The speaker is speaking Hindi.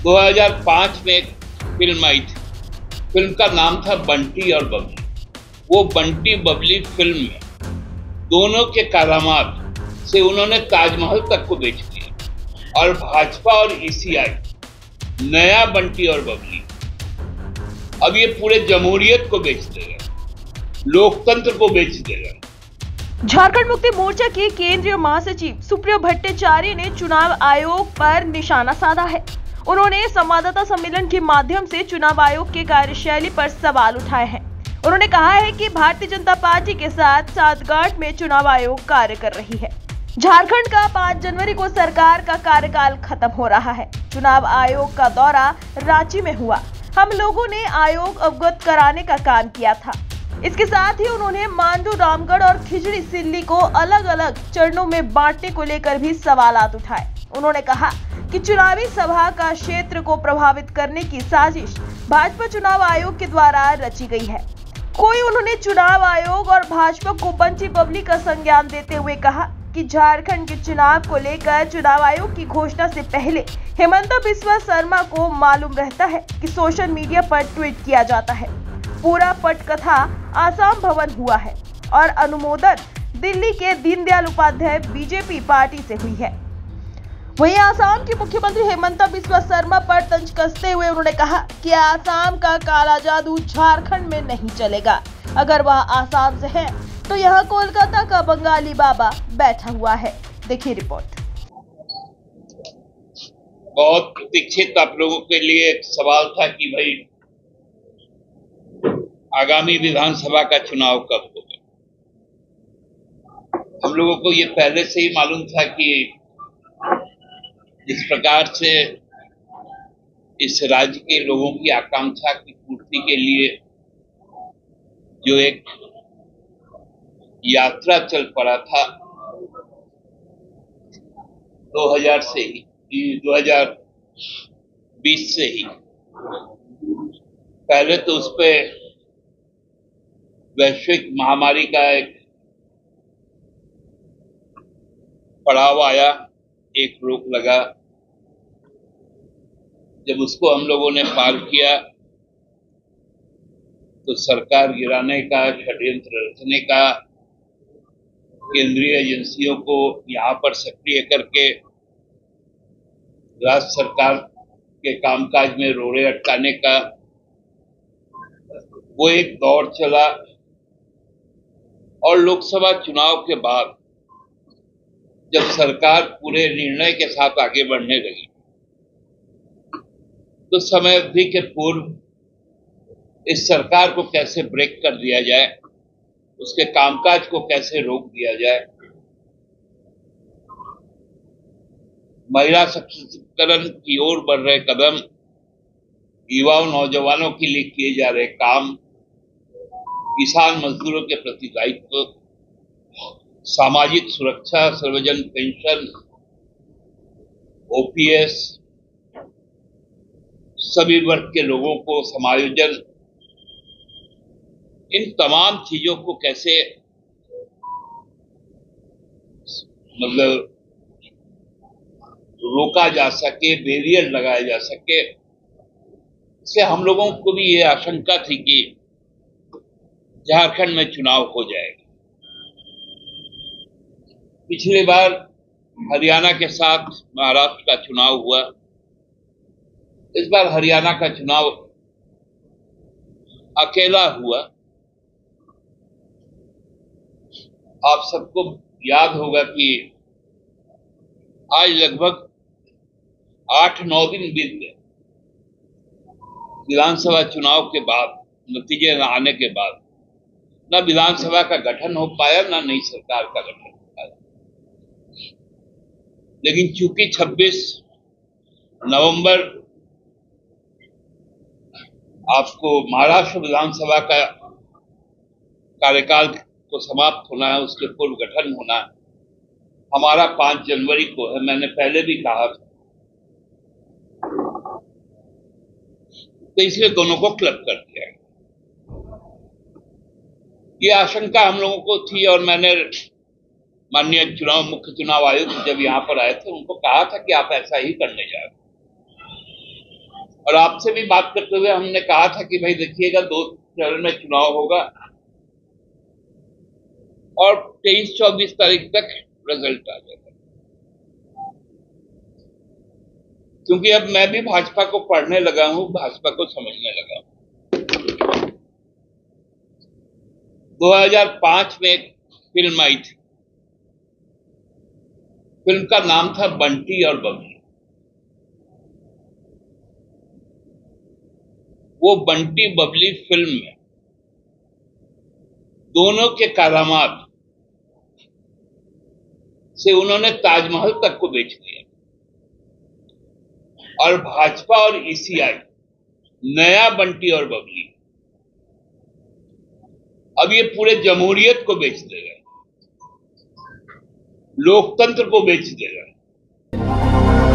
2005 में एक फिल्म आई थी। फिल्म का नाम था बंटी और बबली। वो बंटी बबली फिल्म में दोनों के करामात से उन्होंने ताजमहल तक को बेच दिया। और भाजपा और ईसीआई नया बंटी और बबली अब ये पूरे जमहूरियत को बेच देगा, लोकतंत्र को बेच देगा। झारखंड मुक्ति मोर्चा के केंद्रीय महासचिव सुप्रियो भट्टाचार्य ने चुनाव आयोग पर निशाना साधा है। उन्होंने संवाददाता सम्मेलन के माध्यम से चुनाव आयोग के कार्यशैली पर सवाल उठाए हैं। उन्होंने कहा है कि भारतीय जनता पार्टी के साथ साठगांठ में चुनाव आयोग कार्य कर रही है। झारखंड का 5 जनवरी को सरकार का कार्यकाल खत्म हो रहा है। चुनाव आयोग का दौरा रांची में हुआ। हम लोगों ने आयोग अवगत कराने का काम किया था। इसके साथ ही उन्होंने मांडू, रामगढ़ और खिचड़ी सिल्ली को अलग अलग चरणों में बांटने को लेकर भी सवालात उठाए। उन्होंने कहा कि चुनावी सभा का क्षेत्र को प्रभावित करने की साजिश भाजपा चुनाव आयोग के द्वारा रची गई है। उन्होंने चुनाव आयोग और भाजपा को बंटी बबली का संज्ञान देते हुए कहा कि झारखंड के चुनाव को लेकर चुनाव आयोग की घोषणा से पहले हेमंता बिस्वा शर्मा को मालूम रहता है कि सोशल मीडिया पर ट्वीट किया जाता है। पूरा पटकथा आसाम भवन हुआ है और अनुमोदन दिल्ली के दीनदयाल उपाध्याय बीजेपी पार्टी से हुई है। वहीं आसाम की मुख्यमंत्री हेमंता बिस्वा शर्मा पर तंज कसते हुए उन्होंने कहा कि आसाम का काला जादू झारखंड में नहीं चलेगा। अगर वह आसाम से है तो यहाँ कोलकाता का बंगाली बाबा बैठा हुआ है। देखिए रिपोर्ट। बहुत प्रतीक्षित आप लोगों के लिए एक सवाल था कि भाई आगामी विधानसभा का चुनाव कब होगा। हम लोगों को ये पहले से ही मालूम था कि जिस प्रकार से इस राज्य के लोगों की आकांक्षा की पूर्ति के लिए जो एक यात्रा चल पड़ा था 2020 से ही, पहले तो उस पे वैश्विक महामारी का एक पड़ाव आया, एक रोक लगा। जब उसको हम लोगों ने पार किया तो सरकार गिराने का, षड्यंत्र रचने का, केंद्रीय एजेंसियों को यहाँ पर सक्रिय करके राज्य सरकार के कामकाज में रोड़े अटकाने का वो एक दौर चला। और लोकसभा चुनाव के बाद जब सरकार पूरे निर्णय के साथ आगे बढ़ने लगी तो समय अवधि के पूर्व इस सरकार को कैसे ब्रेक कर दिया जाए, उसके कामकाज को कैसे रोक दिया जाए, महिला सशक्तिकरण की ओर बढ़ रहे कदम, युवाओं नौजवानों के लिए किए जा रहे काम, किसान मजदूरों के प्रति दायित्व, सामाजिक सुरक्षा, सर्वजन पेंशन, ओपीएस, सभी वर्ग के लोगों को समायोजन, इन तमाम चीजों को कैसे मतलब रोका जा सके, बैरियर लगाया जा सके, इससे हम लोगों को भी ये आशंका थी कि झारखंड में चुनाव हो जाएगा। पिछली बार हरियाणा के साथ महाराष्ट्र का चुनाव हुआ, इस बार हरियाणा का चुनाव अकेला हुआ। आप सबको याद होगा कि आज लगभग 8-9 दिन बीत गए विधानसभा चुनाव के बाद, नतीजे न आने के बाद। न विधानसभा का गठन हो पाया, न नई सरकार का गठन हो पाया। लेकिन चूंकि 26 नवंबर आपको महाराष्ट्र विधानसभा का कार्यकाल को समाप्त होना है, उसके पूर्व गठन होना है, हमारा 5 जनवरी को है। मैंने पहले भी कहा था, तो इसलिए दोनों को क्लब कर दिया। ये आशंका हम लोगों को थी और मैंने माननीय मुख्य चुनाव आयुक्त जब यहाँ पर आए थे उनको कहा था कि आप ऐसा ही करने जा रहे हैं। और आपसे भी बात करते हुए हमने कहा था कि भाई देखिएगा 2 चरण में चुनाव होगा और 23-24 तारीख तक रिजल्ट आ जाएगा। क्योंकि अब मैं भी भाजपा को पढ़ने लगा हूं, भाजपा को समझने लगा हूं। 2005 में एक फिल्म आई थी, फिल्म का नाम था बंटी और बबली। वो बंटी बबली फिल्म में दोनों के करामात से उन्होंने ताजमहल तक को बेच दिया और भाजपा और ईसीआई नया बंटी और बबली अब ये पूरे जमहूरियत को बेच देगा, लोकतंत्र को बेच देगा।